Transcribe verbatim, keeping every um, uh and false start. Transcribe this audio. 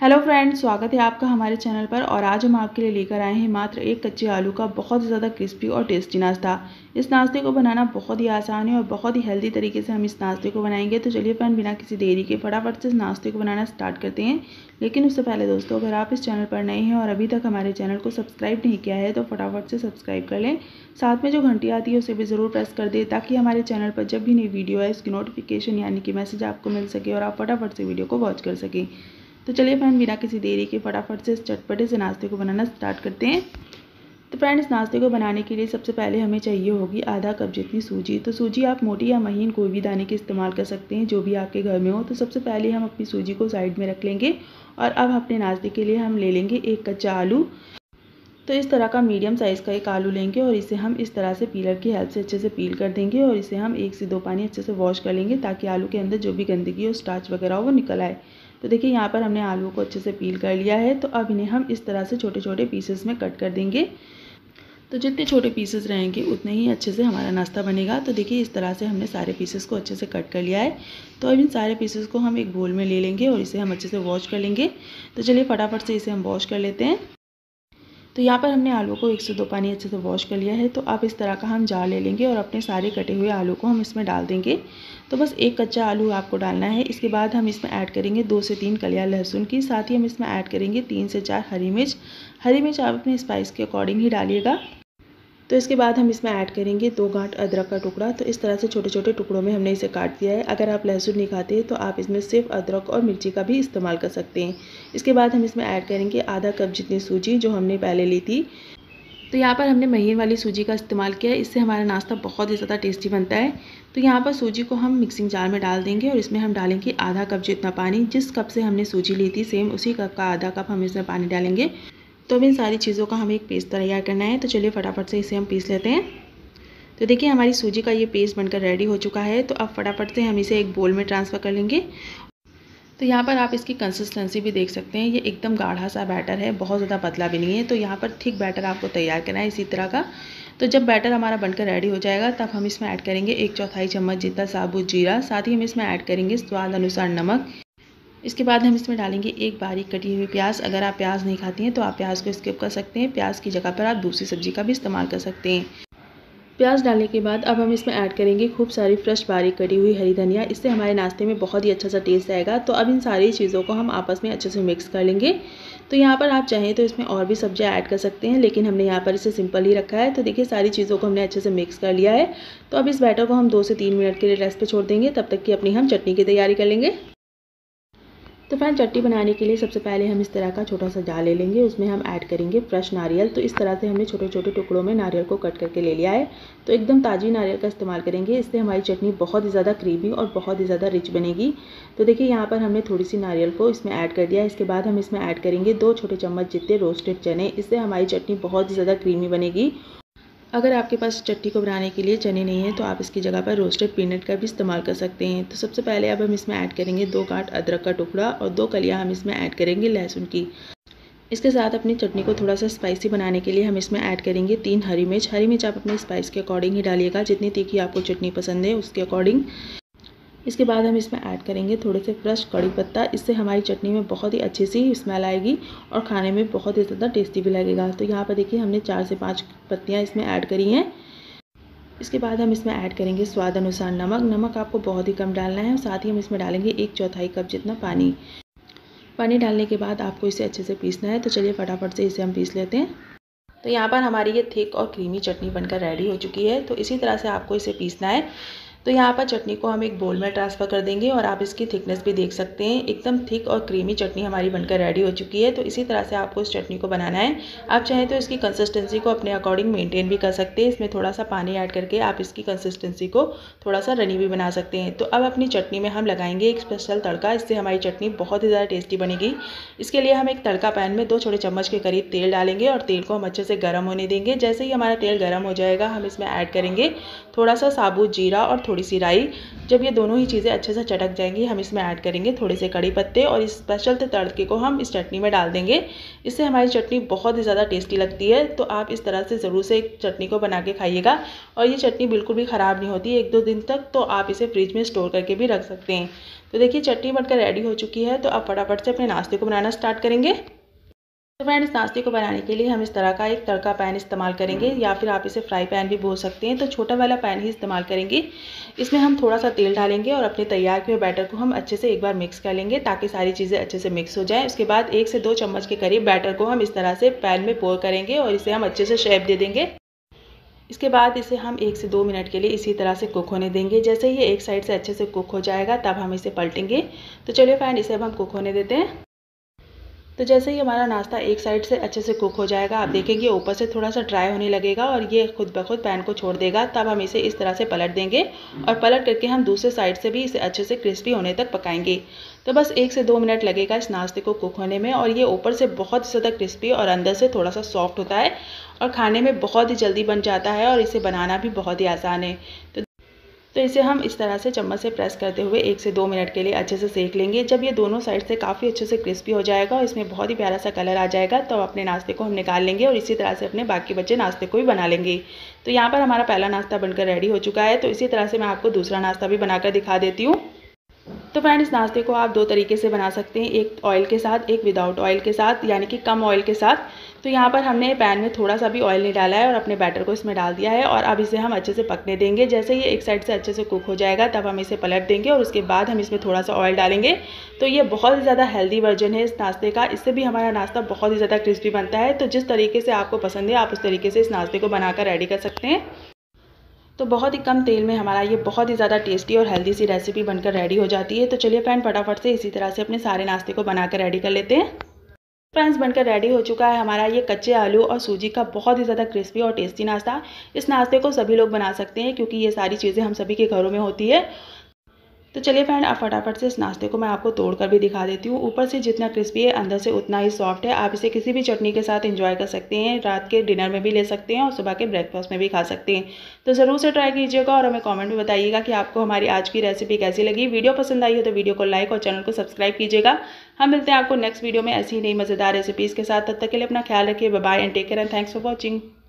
Hello friends, स्वागत है आपका हमारे चैनल पर। और आज हम आपके लिए लेकर आए हैं मात्र एक कच्चे आलू का बहुत ज़्यादा क्रिस्पी और टेस्टी नाश्ता। इस नाश्ते को बनाना बहुत ही आसान है और बहुत ही हेल्दी तरीके से हम इस नाश्ते को बनाएंगे। तो चलिए फ्रेंड, बिना किसी देरी के फटाफट से इस नाश्ते को बनाना स्टार्ट करते हैं। लेकिन उससे पहले दोस्तों, अगर आप इस चैनल पर नए हैं और अभी तक हमारे चैनल को सब्सक्राइब नहीं किया है तो फटाफट से सब्सक्राइब कर लें। साथ में जो घंटी आती है उसे भी ज़रूर प्रेस कर दें, ताकि हमारे चैनल पर जब भी नई वीडियो आए उसकी नोटिफिकेशन यानी कि मैसेज आपको मिल सके और आप फटाफट से वीडियो को वॉच कर सकें। तो चलिए फ्रेंड, बिना किसी देरी के फटाफट से इस चटपटे से नाश्ते को बनाना स्टार्ट करते हैं। तो फ्रेंड, इस नाश्ते को बनाने के लिए सबसे पहले हमें चाहिए होगी आधा कप जितनी सूजी। तो सूजी आप मोटी या महीन कोई भी दाने की इस्तेमाल कर सकते हैं, जो भी आपके घर में हो। तो सबसे पहले हम अपनी सूजी को साइड में रख लेंगे और अब अपने नाश्ते के लिए हम ले लेंगे एक कच्चा आलू। तो इस तरह का मीडियम साइज़ का एक आलू लेंगे और इसे हम इस तरह से पीलर की हेल्प से अच्छे से पील कर देंगे और इसे हम एक से दो पानी अच्छे से वॉश कर लेंगे, ताकि आलू के अंदर जो भी गंदगी और स्टार्च वगैरह हो वो निकल आए। तो देखिए, यहाँ पर हमने आलू को अच्छे से पील कर लिया है। तो अब इन्हें हम इस तरह से छोटे छोटे पीसेस में कट कर देंगे। तो जितने छोटे पीसेस रहेंगे उतने ही अच्छे से हमारा नाश्ता बनेगा। तो देखिए, इस तरह से हमने सारे पीसेस को अच्छे से कट कर लिया है। तो अब इन सारे पीसेस को हम एक बोल में ले लेंगे और इसे हम अच्छे से वॉश कर लेंगे। तो चलिए फटाफट से इसे हम वॉश कर लेते हैं। तो यहाँ पर हमने आलू को एक से दो पानी अच्छे से वॉश कर लिया है। तो अब इस तरह का हम जार ले लेंगे और अपने सारे कटे हुए आलू को हम इसमें डाल देंगे। तो बस एक कच्चा आलू आपको डालना है। इसके बाद हम इसमें ऐड करेंगे दो से तीन कलियां लहसुन की। साथ ही हम इसमें ऐड करेंगे तीन से चार हरी मिर्च। हरी मिर्च आप अपने स्पाइस के अकॉर्डिंग ही डालिएगा। तो इसके बाद हम इसमें ऐड करेंगे दो गांठ अदरक का टुकड़ा। तो इस तरह से छोटे छोटे टुकड़ों में हमने इसे काट दिया है। अगर आप लहसुन नहीं खाते तो आप इसमें सिर्फ अदरक और मिर्ची का भी इस्तेमाल कर सकते हैं। इसके बाद हम इसमें ऐड करेंगे आधा कप जितनी सूजी, जो हमने पहले ली थी। तो यहाँ पर हमने महीन वाली सूजी का इस्तेमाल किया है। इससे हमारा नाश्ता बहुत ही ज़्यादा टेस्टी बनता है। तो यहाँ पर सूजी को हम मिक्सिंग जार में डाल देंगे और इसमें हम डालेंगे आधा कप जितना पानी। जिस कप से हमने सूजी ली थी सेम उसी कप का आधा कप हम इसमें पानी डालेंगे। तो अब इन सारी चीज़ों का हमें एक पेस्ट तैयार करना है। तो चलिए फटाफट से इसे हम पीस लेते हैं। तो देखिए, हमारी सूजी का ये पेस्ट बनकर रेडी हो चुका है। तो अब फटाफट से हम इसे एक बोल में ट्रांसफ़र कर लेंगे। तो यहाँ पर आप इसकी कंसिस्टेंसी भी देख सकते हैं। ये एकदम गाढ़ा सा बैटर है, बहुत ज़्यादा पतला भी नहीं है। तो यहाँ पर थिक बैटर आपको तैयार करना है इसी तरह का। तो जब बैटर हमारा बनकर रेडी हो जाएगा तब हम इसमें ऐड करेंगे एक चौथाई चम्मच जितना साबुत जीरा। साथ ही हम इसमें ऐड करेंगे स्वाद अनुसार नमक। इसके बाद हम इसमें डालेंगे एक बारीक कटी हुई प्याज। अगर आप प्याज नहीं खाती हैं तो आप प्याज को स्किप कर सकते हैं। प्याज की जगह पर आप दूसरी सब्जी का भी इस्तेमाल कर सकते हैं। प्याज डालने के बाद अब हम इसमें ऐड करेंगे खूब सारी फ्रेश बारीक कटी हुई हरी धनिया। इससे हमारे नाश्ते में बहुत ही अच्छा सा टेस्ट आएगा। तो अब इन सारी चीज़ों को हम आपस में अच्छे से मिक्स कर लेंगे। तो यहाँ पर आप चाहें तो इसमें और भी सब्जियाँ ऐड कर सकते हैं, लेकिन हमने यहाँ पर इसे सिंपल ही रखा है। तो देखिए, सारी चीज़ों को हमने अच्छे से मिक्स कर लिया है। तो अब इस बैटर को हम दो से तीन मिनट के लिए रेस्ट पे छोड़ देंगे, तब तक कि अपनी हम चटनी की तैयारी कर लेंगे। तो फ्रेंड, चटनी बनाने के लिए सबसे पहले हम इस तरह का छोटा सा जार ले लेंगे। उसमें हम ऐड करेंगे फ्रेश नारियल। तो इस तरह से हमने छोटे छोटे टुकड़ों में नारियल को कट करके ले लिया है। तो एकदम ताज़ी नारियल का इस्तेमाल करेंगे। इससे हमारी चटनी बहुत ही ज़्यादा क्रीमी और बहुत ही ज़्यादा रिच बनेगी। तो देखिए, यहाँ पर हमने थोड़ी सी नारियल को इसमें ऐड कर दिया है। इसके बाद हम इसमें ऐड करेंगे दो छोटे चम्मच जितने रोस्टेड चने। इससे हमारी चटनी बहुत ही ज़्यादा क्रीमी बनेगी। अगर आपके पास चटनी को बनाने के लिए चने नहीं है तो आप इसकी जगह पर रोस्टेड पीनट का भी इस्तेमाल कर सकते हैं। तो सबसे पहले अब हम इसमें ऐड करेंगे दो गांठ अदरक का टुकड़ा और दो कलियां हम इसमें ऐड करेंगे लहसुन की। इसके साथ अपनी चटनी को थोड़ा सा स्पाइसी बनाने के लिए हम इसमें ऐड करेंगे तीन हरी मिर्च। हरी मिर्च आप अपने स्पाइस के अकॉर्डिंग ही डालिएगा, जितनी तीखी आपको चटनी पसंद है उसके अकॉर्डिंग। इसके बाद हम इसमें ऐड करेंगे थोड़े से फ्रेश कड़ी पत्ता। इससे हमारी चटनी में बहुत ही अच्छी सी स्मेल आएगी और खाने में बहुत ही ज़्यादा टेस्टी भी लगेगा। तो यहाँ पर देखिए, हमने चार से पाँच पत्तियाँ इसमें ऐड करी हैं। इसके बाद हम इसमें ऐड करेंगे स्वाद अनुसार नमक। नमक आपको बहुत ही कम डालना है। और साथ ही हम इसमें डालेंगे एक चौथाई कप जितना पानी। पानी डालने के बाद आपको इसे अच्छे से पीसना है। तो चलिए फटाफट से इसे हम पीस लेते हैं। तो यहाँ पर हमारी ये थिक और क्रीमी चटनी बनकर रेडी हो चुकी है। तो इसी तरह से आपको इसे पीसना है। तो यहाँ पर चटनी को हम एक बोल में ट्रांसफ़र कर देंगे और आप इसकी थिकनेस भी देख सकते हैं। एकदम थिक और क्रीमी चटनी हमारी बनकर रेडी हो चुकी है। तो इसी तरह से आपको इस चटनी को बनाना है। आप चाहें तो इसकी कंसिस्टेंसी को अपने अकॉर्डिंग मेंटेन भी कर सकते हैं। इसमें थोड़ा सा पानी ऐड करके आप इसकी कंसिस्टेंसी को थोड़ा सा रनी भी बना सकते हैं। तो अब अपनी चटनी में हम लगाएंगे एक स्पेशल तड़का। इससे हमारी चटनी बहुत ही ज़्यादा टेस्टी बनेगी। इसके लिए हम एक तड़का पैन में दो छोटे चम्मच के करीब तेल डालेंगे और तेल को हम अच्छे से गर्म होने देंगे। जैसे ही हमारा तेल गर्म हो जाएगा हम इसमें ऐड करेंगे थोड़ा सा साबुत जीरा और थोड़ी सी राई। जब ये दोनों ही चीज़ें अच्छे से चटक जाएंगी हम इसमें ऐड करेंगे थोड़े से कड़ी पत्ते और इस स्पेशल तड़के को हम इस चटनी में डाल देंगे। इससे हमारी चटनी बहुत ही ज़्यादा टेस्टी लगती है। तो आप इस तरह से ज़रूर से एक चटनी को बना के खाइएगा और ये चटनी बिल्कुल भी ख़राब नहीं होती एक दो दिन तक, तो आप इसे फ्रिज में स्टोर करके भी रख सकते हैं। तो देखिए चटनी बनकर रेडी हो चुकी है। तो आप फटाफट से अपने नाश्ते को बनाना स्टार्ट करेंगे। तो फ्रेंड, इस नाश्ते को बनाने के लिए हम इस तरह का एक तड़का पैन इस्तेमाल करेंगे या फिर आप इसे फ्राई पैन भी बोल सकते हैं। तो छोटा वाला पैन ही इस्तेमाल करेंगे। इसमें हम थोड़ा सा तेल डालेंगे और अपने तैयार किए बैटर को हम अच्छे से एक बार मिक्स कर लेंगे ताकि सारी चीज़ें अच्छे से मिक्स हो जाएं। उसके बाद एक से दो चम्मच के करीब बैटर को हम इस तरह से पैन में पोर करेंगे और इसे हम अच्छे से शेप दे देंगे। इसके बाद इसे हम एक से दो मिनट के लिए इसी तरह से कुक होने देंगे। जैसे ही ये एक साइड से अच्छे से कुक हो जाएगा तब हम इसे पलटेंगे। तो चलिए फ्रेंड, इसे अब हम कुक होने देते हैं। तो जैसे ही हमारा नाश्ता एक साइड से अच्छे से कुक हो जाएगा आप देखेंगे ऊपर से थोड़ा सा ड्राई होने लगेगा और ये खुद ब खुद पैन को छोड़ देगा। तब हम इसे इस तरह से पलट देंगे और पलट करके हम दूसरे साइड से भी इसे अच्छे से क्रिस्पी होने तक पकाएंगे। तो बस एक से दो मिनट लगेगा इस नाश्ते को कुक होने में और ये ऊपर से बहुत ज़्यादा क्रिस्पी और अंदर से थोड़ा सा सॉफ्ट होता है और खाने में बहुत ही जल्दी बन जाता है और इसे बनाना भी बहुत ही आसान है। तो तो इसे हम इस तरह से चम्मच से प्रेस करते हुए एक से दो मिनट के लिए अच्छे से सेक लेंगे। जब ये दोनों साइड से काफ़ी अच्छे से क्रिस्पी हो जाएगा और इसमें बहुत ही प्यारा सा कलर आ जाएगा तो अपने नाश्ते को हम निकाल लेंगे और इसी तरह से अपने बाकी बचे नाश्ते को भी बना लेंगे। तो यहाँ पर हमारा पहला नाश्ता बनकर रेडी हो चुका है। तो इसी तरह से मैं आपको दूसरा नाश्ता भी बनाकर दिखा देती हूँ। तो फ्रेंड, इस नाश्ते को आप दो तरीके से बना सकते हैं, एक ऑयल के साथ एक विदाउट ऑयल के साथ, यानी कि कम ऑयल के साथ। तो यहाँ पर हमने पैन में थोड़ा सा भी ऑयल नहीं डाला है और अपने बैटर को इसमें डाल दिया है और अब इसे हम अच्छे से पकने देंगे। जैसे ये एक साइड से अच्छे से कुक हो जाएगा तब हम इसे पलट देंगे और उसके बाद हम इसमें थोड़ा सा ऑयल डालेंगे। तो ये बहुत ही ज़्यादा हेल्दी वर्जन है इस नाश्ते का, इससे भी हमारा नाश्ता बहुत ही ज़्यादा क्रिस्पी बनता है। तो जिस तरीके से आपको पसंद है आप उस तरीके से इस नाश्ते को बनाकर रेडी कर सकते हैं। तो बहुत ही कम तेल में हमारा ये बहुत ही ज़्यादा टेस्टी और हेल्दी सी रेसिपी बनकर रेडी हो जाती है। तो चलिए फ्रेंड, फटाफट से इसी तरह से अपने सारे नाश्ते को बनाकर रेडी कर लेते हैं। फ्रेंड्स, बनकर रेडी हो चुका है हमारा ये कच्चे आलू और सूजी का बहुत ही ज़्यादा क्रिस्पी और टेस्टी नाश्ता। इस नाश्ते को सभी लोग बना सकते हैं क्योंकि ये सारी चीज़ें हम सभी के घरों में होती है। तो चलिए फ्रेंड, आप फटाफट से इस नाश्ते को मैं आपको तोड़कर भी दिखा देती हूँ। ऊपर से जितना क्रिस्पी है अंदर से उतना ही सॉफ्ट है। आप इसे किसी भी चटनी के साथ एंजॉय कर सकते हैं, रात के डिनर में भी ले सकते हैं और सुबह के ब्रेकफास्ट में भी खा सकते हैं। तो ज़रूर से ट्राई कीजिएगा और हमें कमेंट में बताइएगा कि आपको हमारी आज की रेसिपी कैसी लगी। वीडियो पसंद आई हो तो वीडियो को लाइक और चैनल को सब्सक्राइब कीजिएगा। हम मिलते हैं आपको नेक्स्ट वीडियो में ऐसी ही नई मज़ेदार रेसिपीज़ के साथ। तब तक के लिए अपना ख्याल रखिए। Bye bye and take care and thanks for watching.